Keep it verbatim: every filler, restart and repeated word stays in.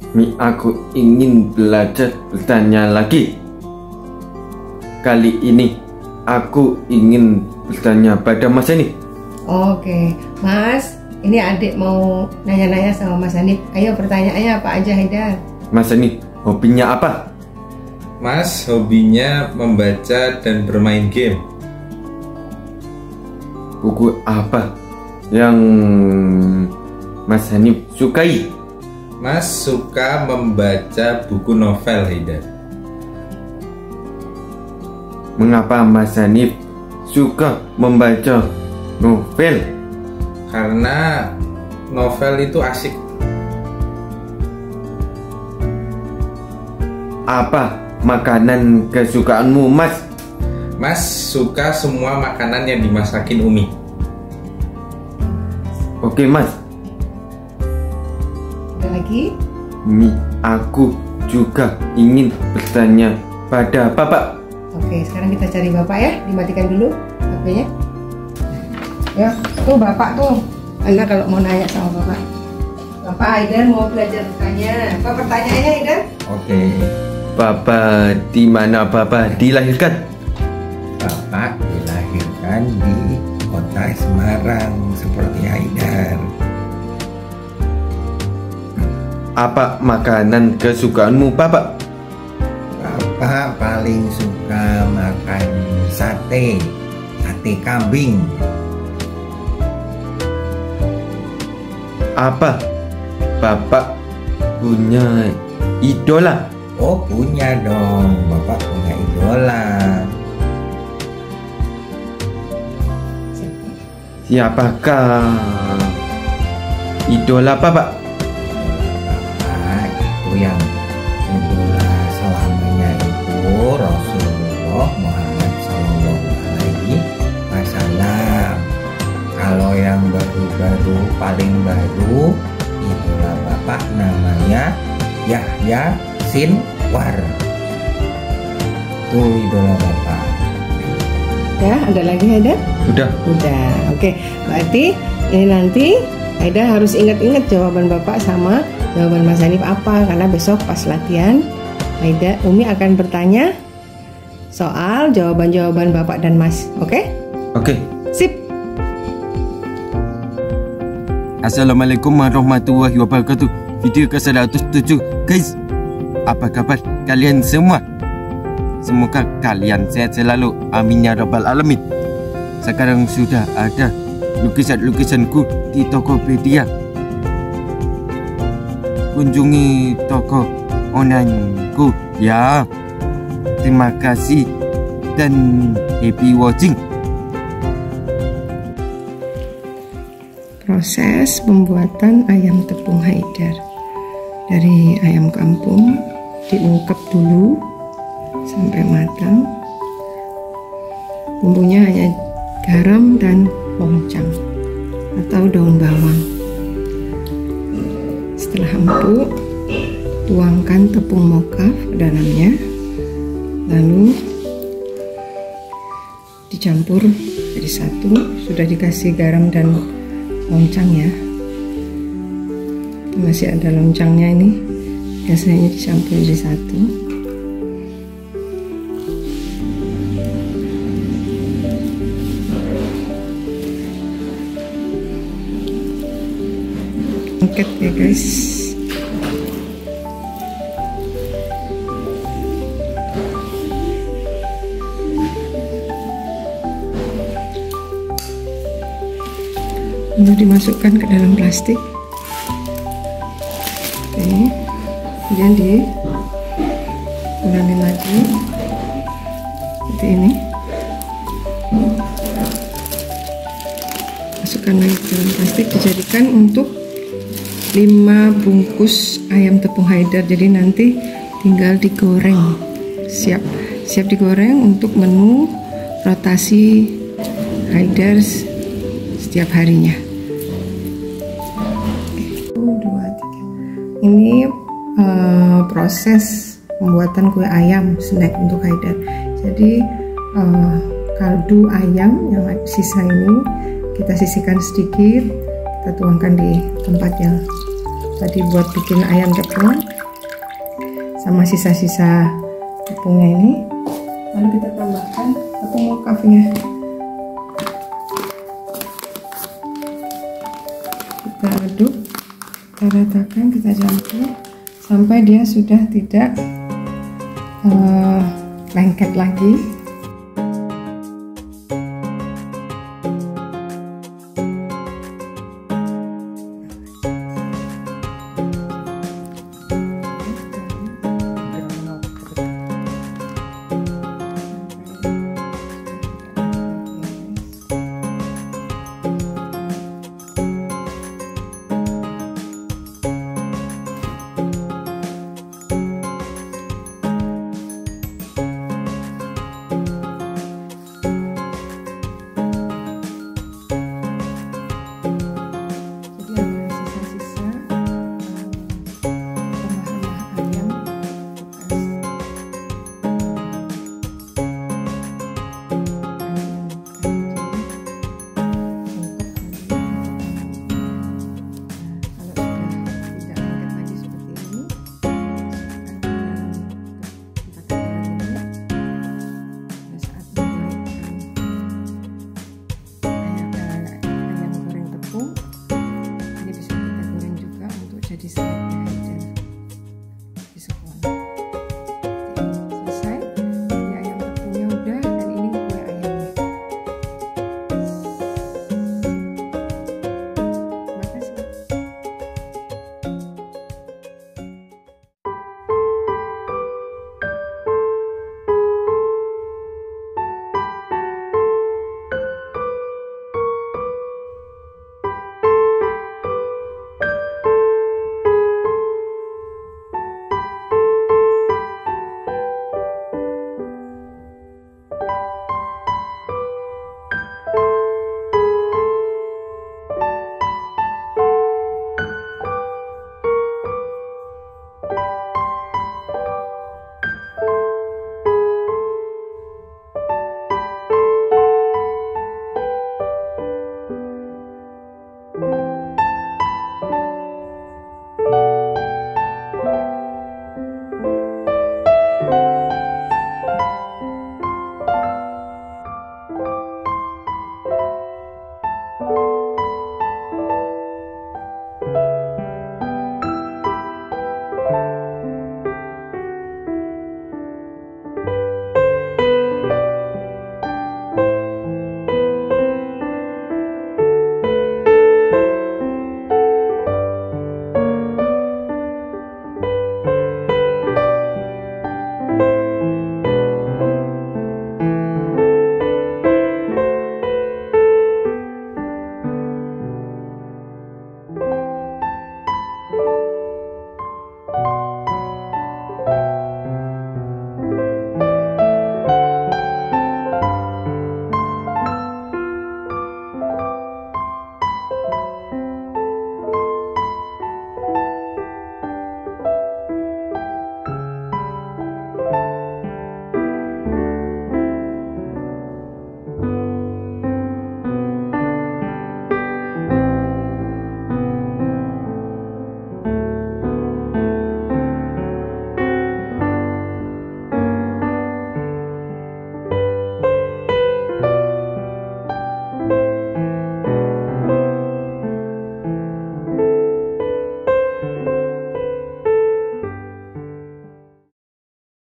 Mi, aku ingin belajar bertanya lagi. Kali ini aku ingin bertanya pada Mas Hanif. Oke, Mas, ini adik mau nanya-nanya sama Mas Hanif. Ayo pertanyaannya apa aja, Haidar? Mas Hanif, hobinya apa? Mas, hobinya membaca dan bermain game. Buku apa yang Mas Hanif sukai? Mas suka membaca buku novel, Haidar. Mengapa Mas Hanif suka membaca novel? Karena novel itu asik. Apa makanan kesukaanmu, Mas? Mas suka semua makanan yang dimasakin Umi. Oke, Mas. Ada lagi? Mi, aku juga ingin bertanya pada Bapak. Oke, sekarang kita cari Bapak ya. Dimatikan dulu H P-nya. Ya, tuh Bapak tuh. Anda kalau mau nanya sama Bapak. Bapak, Haidar mau belajar bertanya. Apa pertanyaannya, Haidar? Oke. Bapak, di mana Bapak dilahirkan? Bapak dilahirkan di kota Semarang seperti Haidar. Apa makanan kesukaanmu, Bapak? Bapak paling suka makan sate, sate kambing. Apa Bapak punya idola? Oh, punya dong, Bapak punya idola. Siapakah idola Bapak? Bapak itu yang idola selamanya itu Rasulullah Muhammad Shallallahu Alaihi Wasallam. Kalau yang baru-baru paling baru idola Bapak namanya Yahya Sinwar. Itu idola Bapak. Ya, ada lagi, Haidar? Udah. Udah. Oke, berarti ini nanti Haidar harus ingat-ingat jawaban Bapak sama jawaban Mas Hanif apa, karena besok pas latihan Haidar, Umi akan bertanya soal jawaban-jawaban Bapak dan Mas. Oke? Oke. Sip. Assalamualaikum warahmatullahi wabarakatuh. Video ke seratus tujuh. Guys, apa kabar kalian semua? Semoga kalian sehat selalu. Amin ya rabbal alamin. Sekarang sudah ada lukisan-lukisanku di Tokopedia. Kunjungi toko onlineku ya. Terima kasih dan happy watching. Proses pembuatan ayam tepung Haidar. Dari ayam kampung diungkep dulu sampai matang. Bumbunya hanya garam dan loncang atau daun bawang. Setelah empuk, tuangkan tepung moka ke dalamnya, lalu dicampur jadi satu. Sudah dikasih garam dan loncang ya. Masih ada loncangnya ini, biasanya dicampur jadi satu. Angkat ya guys. Lalu dimasukkan ke dalam plastik. Oke, kemudian diulangi lagi seperti ini. Masukkan lagi ke dalam plastik, dijadikan untuk lima bungkus ayam tepung Haidar. Jadi nanti tinggal digoreng, siap siap digoreng untuk menu rotasi Haidar setiap harinya. Satu, dua, tiga. Ini uh, proses pembuatan kue ayam snack untuk Haidar. Jadi uh, kaldu ayam yang sisa ini kita sisihkan sedikit, kita tuangkan di tempat yang tadi buat bikin ayam tepung. sama sisa-sisa tepungnya ini. Lalu kita tambahkan tepung mokafnya. Kita aduk, kita ratakan, kita campur sampai dia sudah tidak uh, lengket lagi.